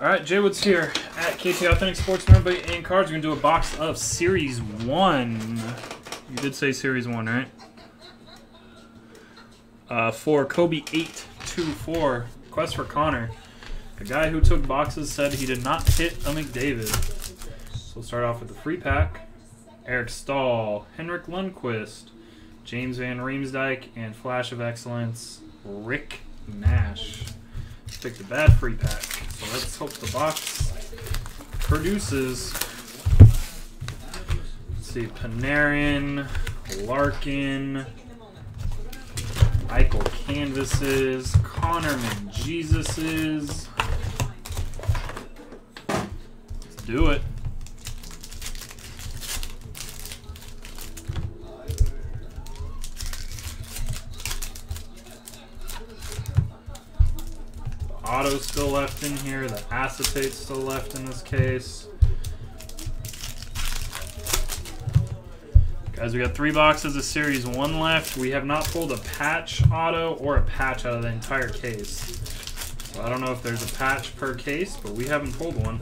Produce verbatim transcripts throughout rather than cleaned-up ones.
All right, Jay Woods here at K T Authentic Sports Memorabilia and Cards. We're going to do a box of Series one. You did say Series one, right? Uh, for Kobe eight two four. Quest for Connor. A guy who took boxes said he did not hit a McDavid. So we'll start off with the free pack. Eric Stahl, Henrik Lundqvist, James Van Riemsdyk, and Flash of Excellence, Rick Nash. Let's pick the bad free pack. So let's hope the box produces. Let's see, Panarin, Larkin, Eichel Canvases, Connor McJesus's. Let's do it. Auto's still left in here. The acetate's still left in this case. Guys, we got three boxes of Series one left. We have not pulled a patch auto or a patch out of the entire case. So I don't know if there's a patch per case, but we haven't pulled one.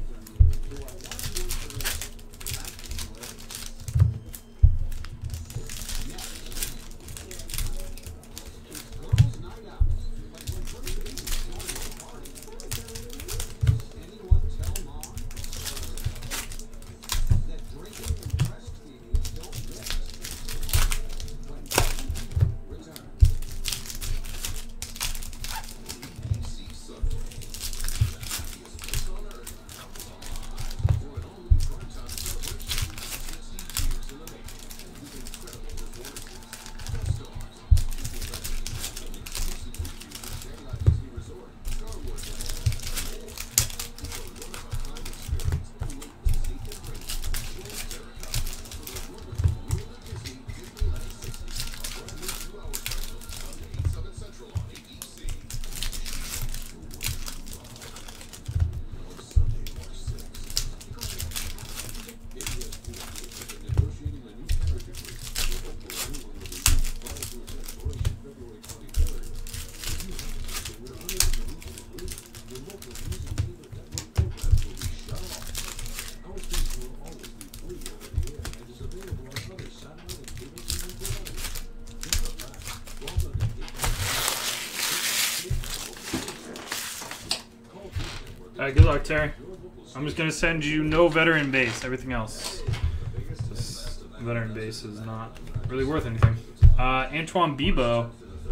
Alright, good luck, Terry. I'm just going to send you no veteran base. Everything else. This veteran base is not really worth anything. Uh, Antoine Bibeau.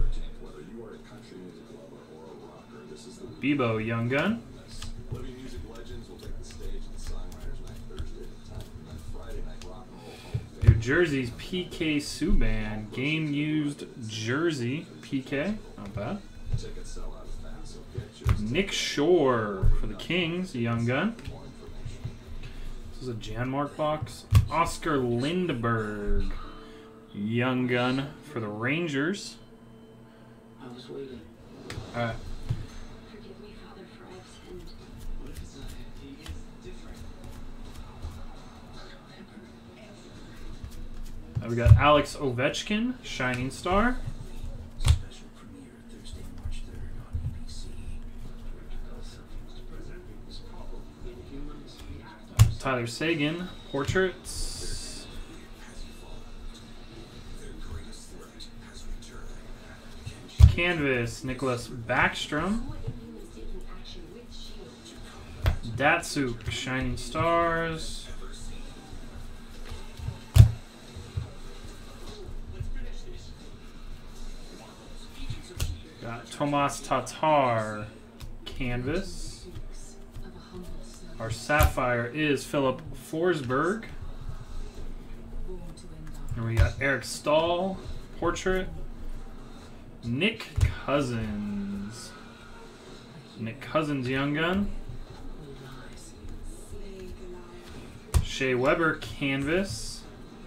Bibeau, Young Gun. New Jersey's P K Subban. Game used jersey. P K. Not bad. Nick Shore for the Kings, Young Gun. This is a Janmark box. Oscar Lindberg, Young Gun for the Rangers. I was waiting. All right. Forgive me, Father, for I've sinned. What if it's not him? He is different. Now we got Alex Ovechkin, Shining Star. Special premiere Thursday, March third on A B C. Tyler Seguin, Portraits. Canvas, Nicholas Backstrom. Datsuk, Shining Stars. Got Tomas Tatar, Canvas. Our Sapphire is Philip Forsberg. And we got Eric Stahl, Portrait. Nick Cousins. Nick Cousins, Young Gun. Shea Weber, Canvas.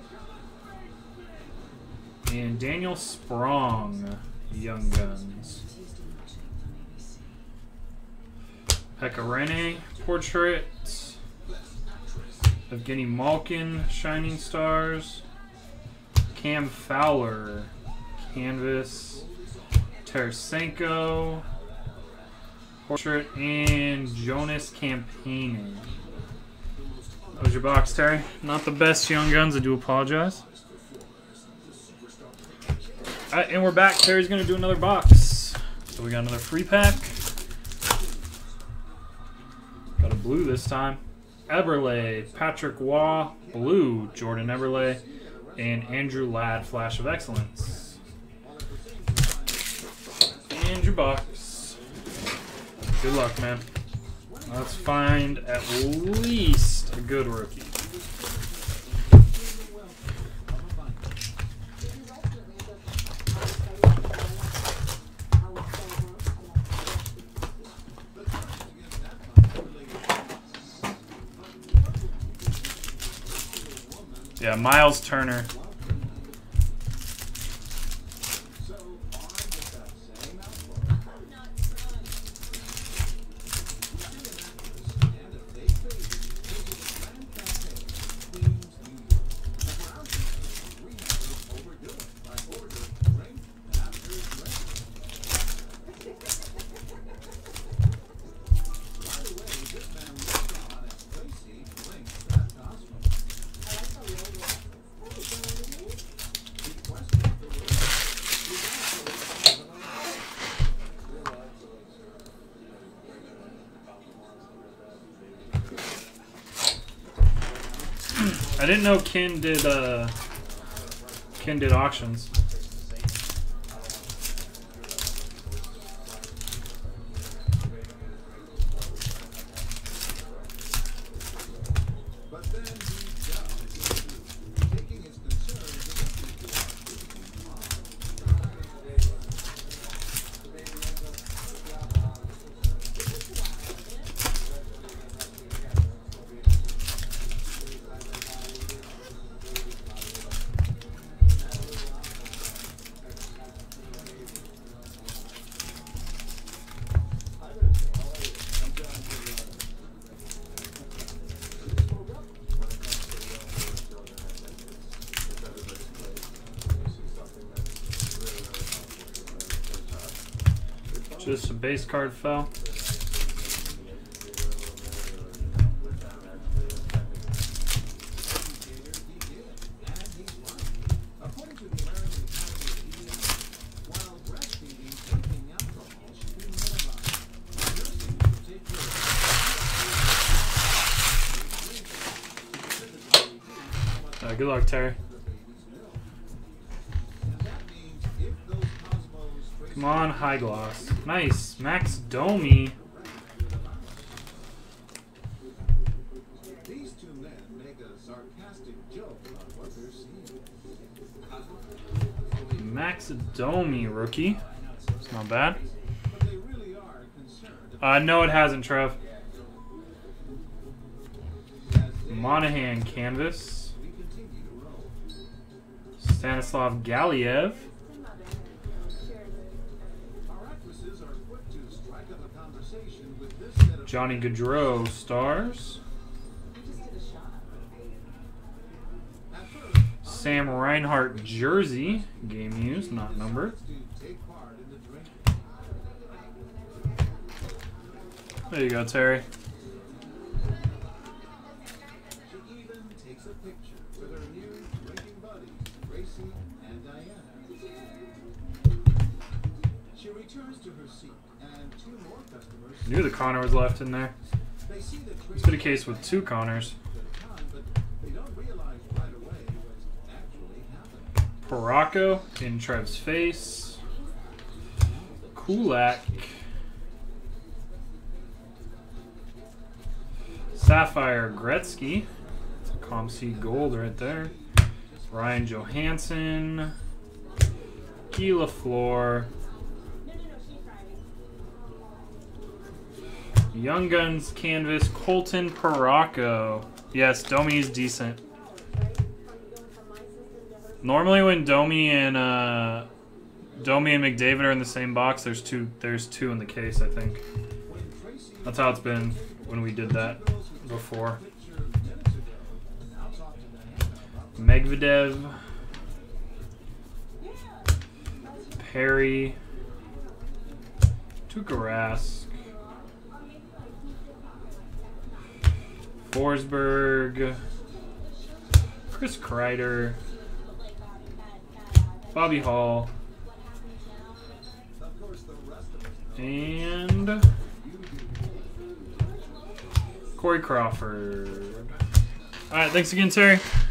And Daniel Sprong, Young Guns. Pekka Rinne, Portrait. Evgeny Malkin, Shining Stars. Cam Fowler, Canvas. Tarasenko. Portrait and Jonas Campaigning. That was your box, Terry. Not the best Young Guns. I do apologize. All right, and we're back. Terry's going to do another box. So we got another free pack. Got a blue this time. Eberle, Patrick Waugh, blue, Jordan Eberle, and Andrew Ladd, Flash of Excellence. And your box. Good luck, man. Let's find at least a good rookie. Yeah, Miles Turner. I didn't know Ken did uh Ken did auctions. Just a base card fell. Uh, good luck, Terry. Come on, high gloss. Nice. Max Domi. These two men make a sarcastic joke about what they're seeing. Max Domi, rookie. It's not bad. But they really are concerned. Uh, no, it hasn't, Trev. Monahan canvas. We continue to roll. Stanislav Galiev. Johnny Gaudreau, Stars. Sam Reinhart, jersey. Game used, not numbered. There you go, Terry. She even takes a picture with her new drinking buddies, Gracie and Diana. She returns to her seat, and two more customers. Knew the Connor was left in there. They see that It's been a case with two Connors. but they don't realize right away what's actually happening. Paracco in Trev's face. Kulak. Sapphire Gretzky. It's a ComC Gold right there. Ryan Johansson. Guy Lafleur. Young Guns canvas, Colton Paracco. Yes, Domi is decent. Normally when Domi and uh, Domi and McDavid are in the same box, there's two there's two in the case, I think. That's how it's been when we did that before. Medvedev. Perry. Tuukka Rask. Forsberg, Chris Kreider, Bobby Hall, and Corey Crawford. All right, thanks again, Terry.